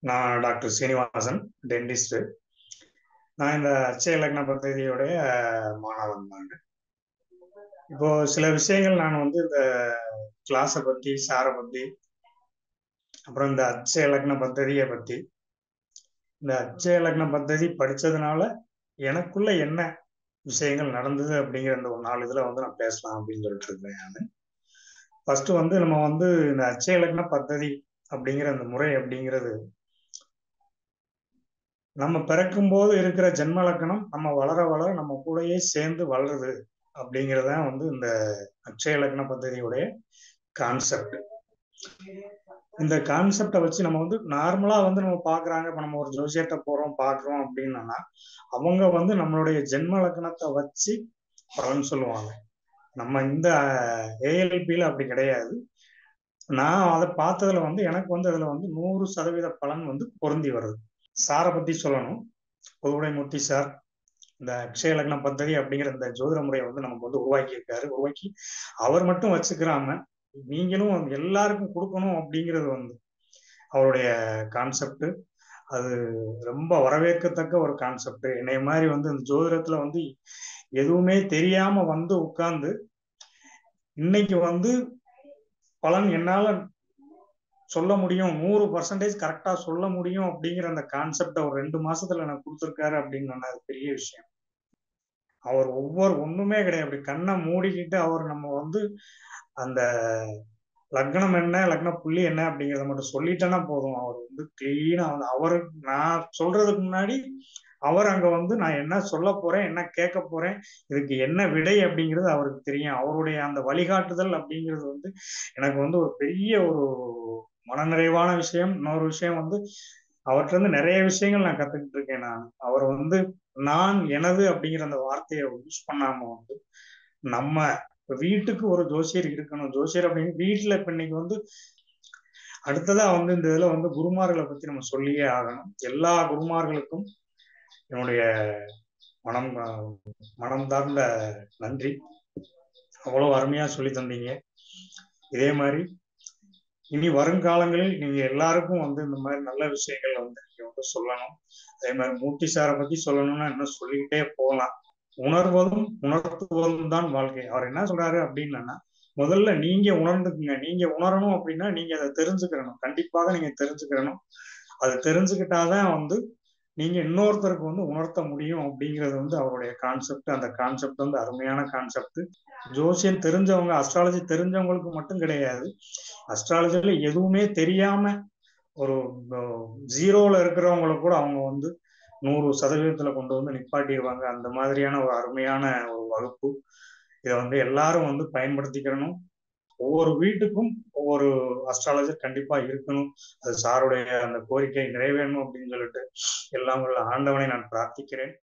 நான் doctor Srinivasan, dentist. நான் இந்த அட்சய லக்ன பദ്ധதியுடைய மாணவன் தாங்க. இப்போ சில விஷயங்கள் நான் வந்து இந்த கிளாஸை பத்தி, சாரை பத்தி, அப்புறம் இந்த அட்சய லக்ன பദ്ധதியை பத்தி, இந்த அட்சய லக்ன பദ്ധதி படிச்சதுனால எனக்குள்ள என்ன விஷயங்கள் நடந்தது அப்படிங்கிற இந்த ஒரு 4 இதுல வந்து நான் பேசலாம் அப்படின்னு சொல்லிட்டு இருக்கேன் நான். ஃபர்ஸ்ட் வந்து நம்ம வந்து இந்த அட்சய லக்ன பദ്ധதி அப்படிங்கிற அந்த முறை அப்படிங்கிறது நம்ம பிறக்கும்போது இருக்கிற ஜென்ம லக்கணம் நம்ம வளர வளர நம்ம கூடயே சேர்ந்து வளருது அப்படிங்கறதுதான் வந்து இந்த அட்சய லக்ன பദ്ധதியுடைய கான்செப்ட். இந்த கான்செப்டை வச்சு நம்ம வந்து நார்மலா வந்து நம்ம பாக்குறாங்க. இப்ப நம்ம ஒரு ஜோசியத்தை போறோம் பாக்குறோம் அப்படின்னா அவங்க வந்து நம்மளுடைய ஜென்ம லக்னத்தை வச்சு பலன் சொல்லுவாங்க. நம்ம இந்த ஏஎல்பியில அப்படி கிடையாது. நான் அதை பார்த்ததுல வந்து எனக்கு வந்து அதுல வந்து 100% பலன் வந்து பொருந்தி வருது. சாரை பத்தி சொல்லணும். பொதுவுடைமூர்த்தி சார் இந்த அக்ஷய லக்ன பദ്ധதி அப்படிங்கிற இந்த ஜோதிட முறையை வந்து நமக்கு வந்து உருவாக்கி இருக்காரு. உருவாக்கி அவர் மட்டும் வச்சுக்கிறாம நீங்களும் எல்லாருக்கும் கொடுக்கணும் அப்படிங்கிறது வந்து அவருடைய கான்செப்ட். அது ரொம்ப வரவேற்கத்தக்க ஒரு கான்செப்ட். என்னைய மாதிரி வந்து இந்த ஜோதிடத்துல வந்து எதுவுமே தெரியாம வந்து உட்கார்ந்து இன்னைக்கு வந்து பலன் என்னால சொல்ல முடியும், 100% கரெக்டா சொல்ல முடியும் அப்படிங்கிற அந்த கான்செப்ட ஒரு 2 மாசத்துல எனக்கு கொடுத்துருக்காரு அப்படின்னு அது பெரிய விஷயம். அவர் ஒண்ணுமே கிடையாது. அப்படி கண்ணை மூடிக்கிட்டு அவர் நம்ம வந்து அந்த லக்னம் என்ன, லக்ன புள்ளி என்ன அப்படிங்கிறத மட்டும் சொல்லிட்டேன்னா போதும். அவர் வந்து கிளீனா வந்து அவரு நான் சொல்றதுக்கு முன்னாடி அவர் அங்க வந்து நான் என்ன சொல்ல போறேன், என்ன கேட்க போறேன், இதுக்கு என்ன விடை அப்படிங்கிறது அவருக்கு தெரியும். அவருடைய அந்த வழிகாட்டுதல் அப்படிங்கிறது வந்து எனக்கு வந்து ஒரு பெரிய ஒரு மனநிறைவான விஷயம். இன்னொரு விஷயம் வந்து அவர்கிட்ட இருந்து நிறைய விஷயங்கள் நான் கத்துக்கிட்டு இருக்கேன். அவர் வந்து நான் எனது அப்படிங்கிற அந்த வார்த்தையை யூஸ் பண்ணாம வந்து நம்ம இப்ப வீட்டுக்கு ஒரு ஜோசியர் இருக்கணும். ஜோசியர் அப்படின்னு வீட்டுல இப்ப இன்னைக்கு வந்து அடுத்ததா வந்து இந்த இதுல வந்து குருமார்களை பத்தி நம்ம சொல்லியே ஆகணும். எல்லா குருமார்களுக்கும் என்னுடைய மனம் மனம் தார்ந்த நன்றி. அவ்வளவு அருமையா சொல்லி தந்தீங்க. இதே மாதிரி இனி வருங்காலங்களில் நீங்க எல்லாருக்கும் வந்து இந்த மாதிரி நல்ல விஷயங்கள் வந்து நீங்க வந்து சொல்லணும். அதே மாதிரி மூர்த்தி சாரை பத்தி சொல்லணும்னா இன்னும் சொல்லிக்கிட்டே போகலாம். உணர்வதும் உணர்த்துவதும் தான் வாழ்க்கை. அவர் என்ன சொல்றாரு அப்படின்னா முதல்ல நீங்க உணர்ந்துக்குங்க. நீங்க உணரணும் அப்படின்னா நீங்க அதை தெரிஞ்சுக்கிறணும். கண்டிப்பாக நீங்க தெரிஞ்சுக்கிறணும். அதை தெரிஞ்சுக்கிட்டாதான் வந்து நீங்க இன்னொருத்தருக்கு வந்து உணர்த்த முடியும் அப்படிங்கிறது வந்து அவருடைய கான்செப்ட். அந்த கான்செப்ட் வந்து அருமையான கான்செப்ட். ஜோசியம் தெரிஞ்சவங்க, அஸ்ட்ராலஜி தெரிஞ்சவங்களுக்கு மட்டும் கிடையாது. அஸ்ட்ராலஜில எதுவுமே தெரியாம ஒரு ஜீரோல இருக்கிறவங்களை கூட அவங்க வந்து 100% கொண்டு வந்து நிப்பாட்டிடுவாங்க. அந்த மாதிரியான ஒரு அருமையான ஒரு வகுப்பு. இதை வந்து எல்லாரும் வந்து பயன்படுத்திக்கிறணும். ஒவ்வொரு வீட்டுக்கும் ஒவ்வொரு அஸ்ட்ராலஜர் கண்டிப்பா இருக்கணும். அது சாருடைய அந்த கோரிக்கை நிறைவேறணும் அப்படின்னு சொல்லிட்டு எல்லாம் உள்ள ஆண்டவனை நான் பிரார்த்திக்கிறேன்.